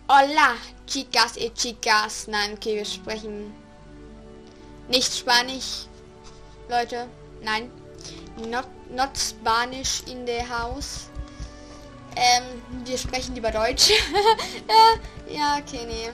Hola, chicas y chicas. Nein, okay, wir sprechen nicht Spanisch, Leute. Nein, not Spanish in the house. Wir sprechen lieber Deutsch. ja, okay, nee.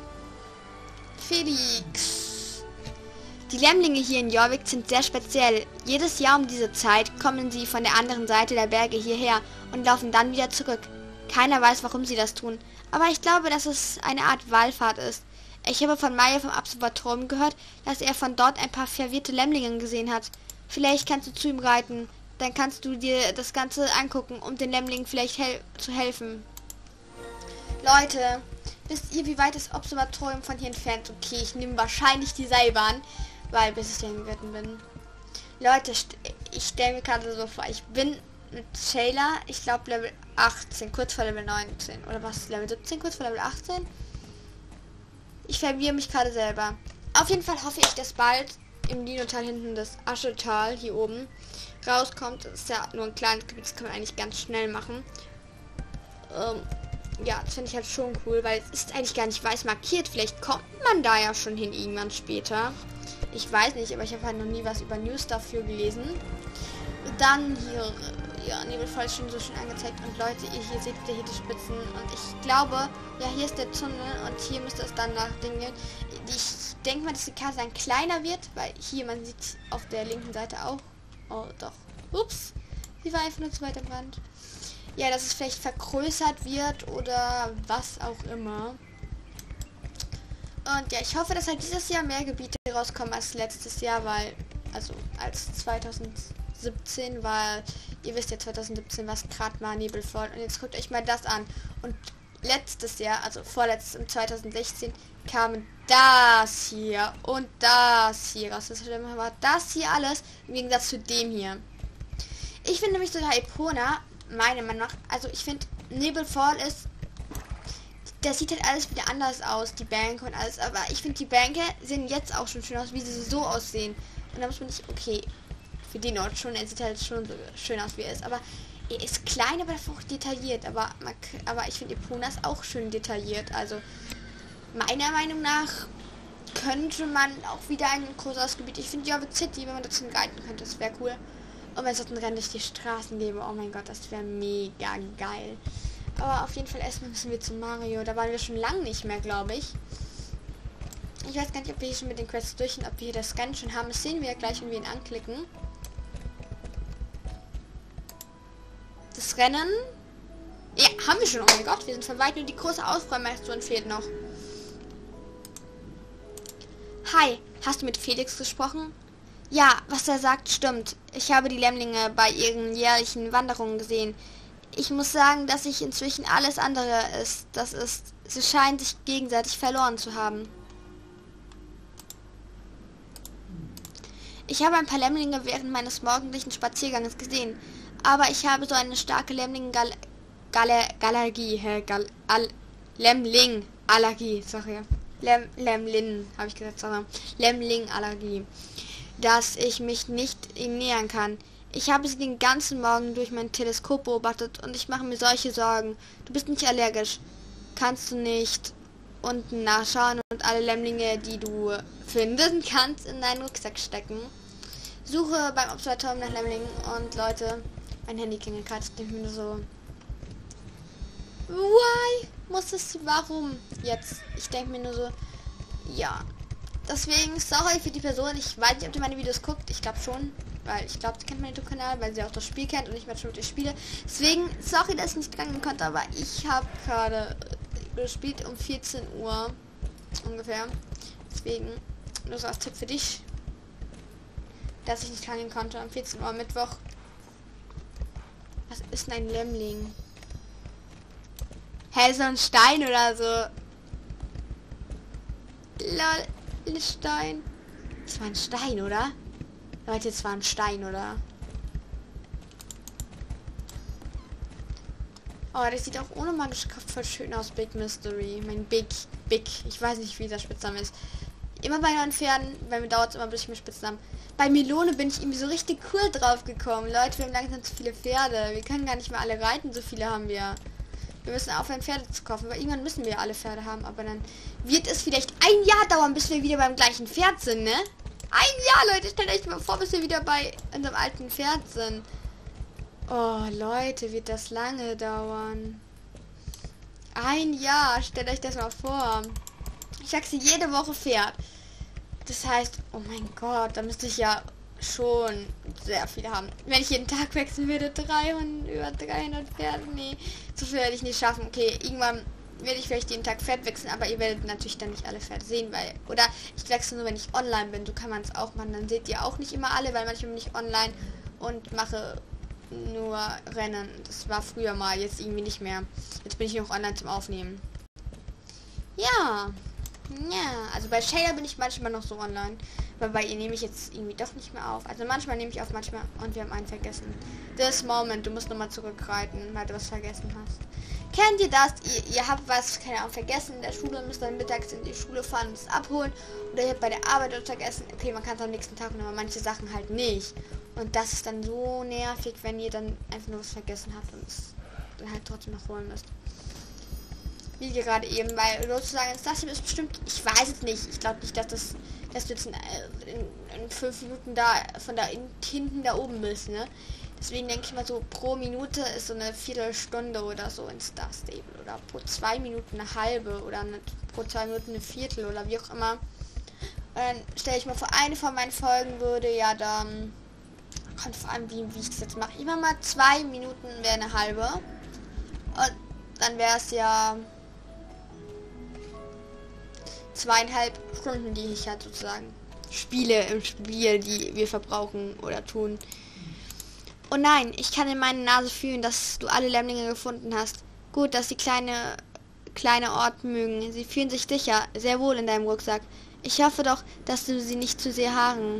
Felix. Die Lämmlinge hier in Jorvik sind sehr speziell. Jedes Jahr um diese Zeit kommen sie von der anderen Seite der Berge hierher und laufen dann wieder zurück. Keiner weiß, warum sie das tun. Aber ich glaube, dass es eine Art Wallfahrt ist. Ich habe von Maya vom Observatorium gehört, dass er von dort ein paar verwirrte Lämmlinge gesehen hat. Vielleicht kannst du zu ihm reiten. Dann kannst du dir das Ganze angucken, um den Lämmlingen vielleicht zu helfen. Leute, wisst ihr, wie weit das Observatorium von hier entfernt ist? Okay, ich nehme wahrscheinlich die Seilbahn, weil bis ich dahin geritten bin. Leute, ich stelle mir gerade so vor, ich bin mit Shayla, ich glaube Level 18, kurz vor Level 19. Oder was, Level 17, kurz vor Level 18? Ich verwirre mich gerade selber. Auf jeden Fall hoffe ich, dass bald im Dino-Tal hinten das Aschetal hier oben rauskommt. Das ist ja nur ein kleines Gebiet, das kann man eigentlich ganz schnell machen. Ja, das finde ich halt schon cool, weil es ist eigentlich gar nicht weiß markiert. Vielleicht kommt man da ja schon hin irgendwann später. Ich weiß nicht, aber ich habe halt noch nie was über News dafür gelesen. Und dann hier, ja, Nebelfall ist schon so schön angezeigt. Und Leute, ihr hier seht wieder hier die Spitzen. Und ich glaube, ja, hier ist der Tunnel und hier müsste es dann nach Ding gehen. Ich denke mal, dass die Karte dann kleiner wird, weil hier, man sieht auf der linken Seite auch. Oh, doch. Ups. Sie war einfach nur zu weit am Rand. Ja, dass es vielleicht vergrößert wird oder was auch immer. Und ja, ich hoffe, dass halt dieses Jahr mehr Gebiete rauskommen als letztes Jahr, weil, also als 2017 war, ihr wisst ja 2017, was gerade war, Nebelfall. Und jetzt guckt euch mal das an. Und letztes Jahr, also vorletztes, im 2016, kamen das hier und das hier raus. Das war das hier alles im Gegensatz zu dem hier. Ich finde nämlich sogar Epona, meiner Meinung nach, also ich finde Nebelfall ist, das sieht halt alles wieder anders aus, die Bänke und alles, aber ich finde die Bänke sehen jetzt auch schon schön aus, wie sie so aussehen. Und da muss man nicht, okay, für den Ort schon, er sieht halt schon so schön aus, wie er ist, aber er ist klein, aber dafür auch detailliert, aber ich finde Epona ist auch schön detailliert, also meiner Meinung nach könnte man auch wieder ein größeres Gebiet, ich finde Jorvik City, wenn man dazu reiten könnte, das wäre cool. Und wenn es dort ein Rennen durch die Straßen gäbe, oh mein Gott, das wäre mega geil. Aber auf jeden Fall erstmal müssen wir zu Mario. Da waren wir schon lange nicht mehr, glaube ich. Ich weiß gar nicht, ob wir hier schon mit den Quests durch sind, ob wir hier das Rennen schon haben. Das sehen wir ja gleich, wenn wir ihn anklicken. Das Rennen. Ja, haben wir schon. Oh mein Gott, wir sind von weit, nur die große Ausräummeistung fehlt noch. Hi, hast du mit Felix gesprochen? Ja, was er sagt, stimmt. Ich habe die Lämmlinge bei ihren jährlichen Wanderungen gesehen. Ich muss sagen, dass sich inzwischen alles andere ist. Sie scheinen sich gegenseitig verloren zu haben. Ich habe ein paar Lämmlinge während meines morgendlichen Spaziergangs gesehen. Aber ich habe so eine starke Lämmling-Allergie, sorry. Lämmlin, habe ich gesagt, sorry. Lämmling-Allergie, dass ich mich nicht ihm nähern kann. Ich habe sie den ganzen Morgen durch mein Teleskop beobachtet und ich mache mir solche Sorgen. Du bist nicht allergisch. Kannst du nicht unten nachschauen und alle Lämmlinge, die du finden kannst, in deinen Rucksack stecken? Suche beim Observatorium nach Lämmlingen und Leute, mein Handy klingelt gerade, ich denke mir nur so, why? Warum jetzt? Ich denke mir nur so, ja. Deswegen, sorry für die Person. Ich weiß nicht, ob ihr meine Videos guckt. Ich glaube schon. Weil ich glaube, sie kennt meinen YouTube-Kanal, weil sie auch das Spiel kennt und ich manchmal mit ihr spiele. Deswegen, sorry, dass ich nicht rangehen konnte, aber ich habe gerade gespielt um 14 Uhr ungefähr. Deswegen, nur so als Tipp für dich, dass ich nicht rangehen konnte um 14 Uhr Mittwoch. Was ist denn ein Lämmling? Hä, so ein Stein oder so. Lol. Stein. Das war ein Stein, oder? Leute, jetzt war ein Stein, oder? Oh, das sieht auch ohne magische Kraft voll schön aus. Big Mystery. Mein Big. Ich weiß nicht, wie der Spitzname ist. Immer bei neuen Pferden, bei mir dauert es immer, bis ich mir Spitznamen. Bei Melone bin ich irgendwie so richtig cool drauf gekommen. Leute, wir haben langsam zu viele Pferde. Wir können gar nicht mehr alle reiten, so viele haben wir. Wir müssen aufhören, Pferde zu kaufen, weil irgendwann müssen wir alle Pferde haben, aber dann wird es vielleicht ein Jahr dauern, bis wir wieder beim gleichen Pferd sind, ne? Ein Jahr, Leute, stellt euch mal vor, bis wir wieder bei unserem alten Pferd sind. Oh, Leute, wird das lange dauern. Ein Jahr, stellt euch das mal vor. Ich wechsle jede Woche Pferd. Das heißt, oh mein Gott, da müsste ich ja schon sehr viele haben. Wenn ich jeden Tag wechseln würde, über 300 Pferde, nee, so viel werde ich nicht schaffen. Okay, irgendwann werde ich vielleicht jeden Tag Pferd wechseln, aber ihr werdet natürlich dann nicht alle Pferde sehen, weil, oder ich wechsle nur, wenn ich online bin, so kann man es auch machen, dann seht ihr auch nicht immer alle, weil manchmal bin ich online und mache nur Rennen. Das war früher mal, jetzt irgendwie nicht mehr. Jetzt bin ich noch online zum Aufnehmen. Ja, also bei Shader bin ich manchmal noch so online. Aber bei ihr nehme ich jetzt irgendwie doch nicht mehr auf. Also manchmal nehme ich auf, manchmal. Und wir haben einen vergessen. This Moment, du musst nochmal zurückreiten, weil du was vergessen hast. Kennt ihr das? Ihr habt was, keine Ahnung, vergessen in der Schule, müsst dann mittags in die Schule fahren und es abholen. Oder ihr habt bei der Arbeit was vergessen. Okay, man kann es am nächsten Tag machen, aber manche Sachen halt nicht. Und das ist dann so nervig, wenn ihr dann einfach nur was vergessen habt und es dann halt trotzdem noch holen müsst. Wie gerade eben, weil sozusagen das hier ist bestimmt, ich weiß es nicht, ich glaube nicht, dass du jetzt in 5 Minuten da von da hinten da oben bist, ne? Deswegen denke ich mal so, pro Minute ist so eine Viertelstunde oder so in Star Stable oder pro 2 Minuten eine halbe oder pro 2 Minuten eine Viertel oder wie auch immer. Und dann stelle ich mir vor, eine von meinen Folgen würde ja dann, kommt vor allem wie ich das jetzt mache, immer mal 2 Minuten wäre eine halbe und dann wäre es ja 2,5 Stunden, die ich halt sozusagen spiele im Spiel, die wir verbrauchen oder tun. Oh nein, ich kann in meiner Nase fühlen, dass du alle Lämmlinge gefunden hast. Gut, dass die kleine Ort mögen. Sie fühlen sich sicher, sehr wohl in deinem Rucksack. Ich hoffe doch, dass du sie nicht zu sehr haaren.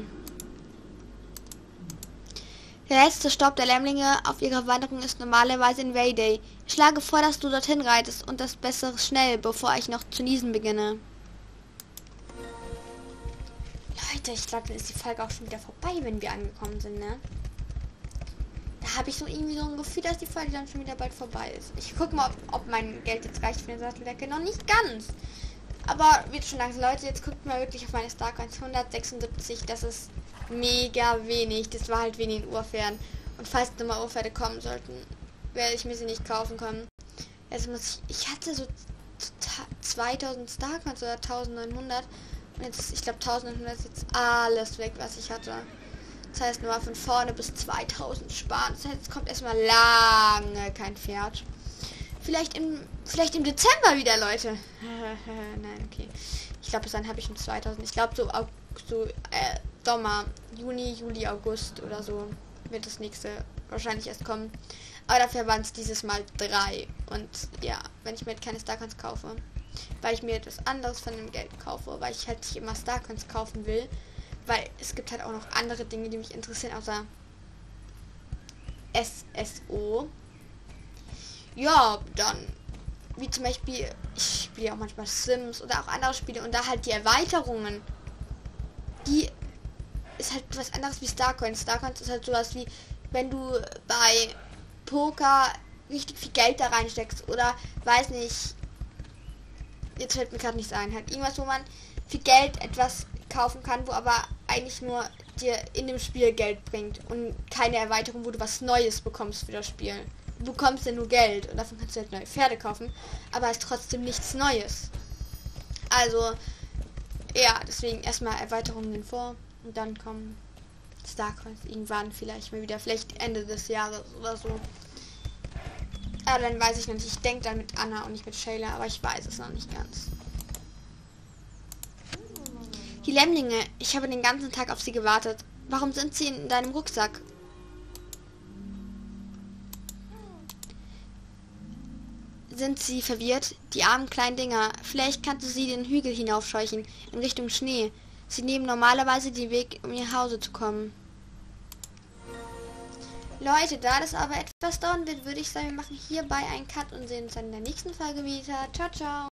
Der letzte Stopp der Lämmlinge auf ihrer Wanderung ist normalerweise in Wayday. Ich schlage vor, dass du dorthin reitest und das Bessere schnell, bevor ich noch zu niesen beginne. Leute, ich glaube, dann ist die Folge auch schon wieder vorbei, wenn wir angekommen sind, ne? Da habe ich so irgendwie so ein Gefühl, dass die Folge dann schon wieder bald vorbei ist. Ich gucke mal, ob mein Geld jetzt reicht für den Satteldecke. Noch nicht ganz. Aber wird schon langsam. Leute, jetzt guckt mal wirklich auf meine Starcoins. 176, das ist mega wenig. Das war halt wenig in Urpferden. Und falls nochmal Urpferde kommen sollten, werde ich mir sie nicht kaufen können. Jetzt muss ich hatte so 2000 Starcoins oder 1900. Und jetzt, ich glaube 1900 ist jetzt alles weg, was ich hatte. Das heißt, nur von vorne bis 2000 sparen. Das heißt, es kommt erstmal lange kein Pferd. Vielleicht im Dezember wieder, Leute. Nein, okay. Ich glaube, bis dann habe ich schon 2000. Ich glaube, Sommer, Juni, Juli, August oder so wird das nächste wahrscheinlich erst kommen. Aber dafür waren es dieses Mal 3. Und ja, wenn ich mir jetzt keine Starcoins kaufe, weil ich mir etwas anderes von dem Geld kaufe, weil ich halt nicht immer Starcoins kaufen will, weil es gibt halt auch noch andere Dinge, die mich interessieren, außer SSO. Ja, dann, wie zum Beispiel, ich spiele ja auch manchmal Sims oder auch andere Spiele und da halt die Erweiterungen, die ist halt was anderes wie Starcoins. Starcoins ist halt sowas wie, wenn du bei Poker richtig viel Geld da reinsteckst oder, weiß nicht, jetzt fällt mir gerade nichts ein, halt irgendwas, wo man viel Geld etwas kaufen kann, wo aber eigentlich nur dir in dem Spiel Geld bringt und keine Erweiterung, wo du was Neues bekommst für das Spiel. Du bekommst ja nur Geld und davon kannst du halt neue Pferde kaufen, aber es ist trotzdem nichts Neues. Also, ja, deswegen erstmal Erweiterungen vor und dann kommen Starcoins irgendwann vielleicht mal wieder, vielleicht Ende des Jahres oder so. Aber dann weiß ich noch nicht, ich denke dann mit Anna und nicht mit Shayla, aber ich weiß es noch nicht ganz. Die Lämmlinge, ich habe den ganzen Tag auf sie gewartet. Warum sind sie in deinem Rucksack? Sind sie verwirrt? Die armen kleinen Dinger. Vielleicht kannst du sie den Hügel hinaufscheuchen, in Richtung Schnee. Sie nehmen normalerweise den Weg, um ihr Hause zu kommen. Leute, da das aber etwas dauern wird, würde ich sagen, wir machen hierbei einen Cut und sehen uns dann in der nächsten Folge wieder. Ciao, ciao.